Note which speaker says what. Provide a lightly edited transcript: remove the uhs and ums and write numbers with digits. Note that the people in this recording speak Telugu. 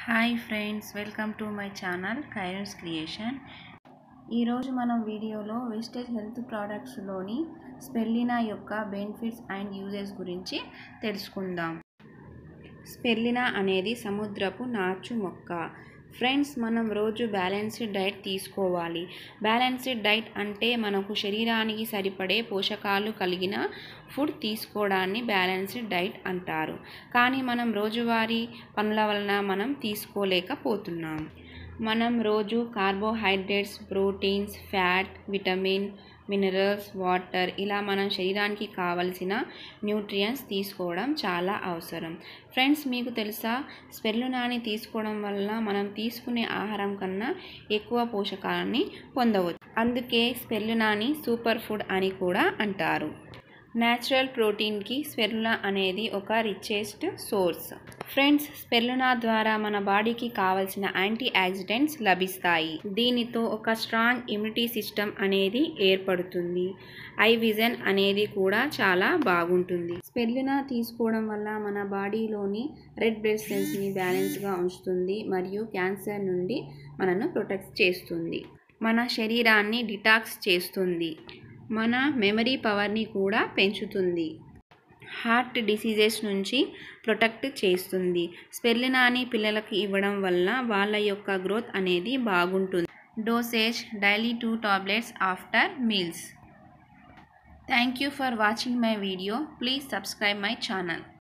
Speaker 1: Hi friends, welcome to my channel కైరన్స్ క్రియేషన్. ఈరోజు మనం వీడియోలో వెస్టేజ్ హెల్త్ ప్రోడక్ట్స్లోని స్పిరులినా యొక్క బెనిఫిట్స్ అండ్ యూజెస్ గురించి తెలుసుకుందాం. స్పిరులినా అనేది సముద్రపు నాచు మొక్క. ఫ్రెండ్స్, మనం రోజు బ్యాలెన్స్డ్ డైట్ తీసుకోవాలి. బ్యాలెన్స్డ్ డైట్ అంటే మనకు శరీరానికి సరిపడే పోషకాలు కలిగిన ఫుడ్ తీసుకోవడాన్ని బ్యాలెన్స్డ్ డైట్ అంటారు. కానీ మనం రోజువారీ పనుల వలన మనం తీసుకోలేకపోతున్నాం. మనం రోజు carbohydrates, proteins, fat, vitamin, minerals, water ఇలా మనం శరీరానికి కావలసిన న్యూట్రియంట్స్ తీసుకోవడం చాలా అవసరం. ఫ్రెండ్స్, మీకు తెలుసా, స్పిరులినాని తీసుకోవడం వల్ల మనం తీసుకునే ఆహారం కన్నా ఎక్కువ పోషకాలని పొందవచ్చు. అందుకే స్పిరులినాని సూపర్ ఫుడ్ అని కూడా అంటారు. న్యాచురల్ ప్రోటీన్కి స్పిరులినా అనేది ఒక రిచెస్ట్ సోర్స్. ఫ్రెండ్స్, స్పిరులినా ద్వారా మన బాడీకి కావలసిన యాంటీ ఆక్సిడెంట్స్ లభిస్తాయి. దీనితో ఒక స్ట్రాంగ్ ఇమ్యూనిటీ సిస్టమ్ అనేది ఏర్పడుతుంది. ఐ విజన్ అనేది కూడా చాలా బాగుంటుంది. స్పిరులినా తీసుకోవడం వల్ల మన బాడీలోని రెడ్ బ్లడ్ సెల్స్ని బ్యాలెన్స్గా ఉంచుతుంది మరియు క్యాన్సర్ నుండి మనను ప్రొటెక్ట్ చేస్తుంది. మన శరీరాన్ని డిటాక్స్ చేస్తుంది. మన మెమరీ పవర్ని కూడా పెంచుతుంది. హార్ట్ డిసీజెస్ నుంచి ప్రొటెక్ట్ చేస్తుంది. స్పిరులినాని పిల్లలకు ఇవ్వడం వల్ల వాళ్ళ యొక్క గ్రోత్ అనేది బాగుంటుంది. Dosage daily 2 tablets after meals. Thank you for watching my video. Please subscribe my channel.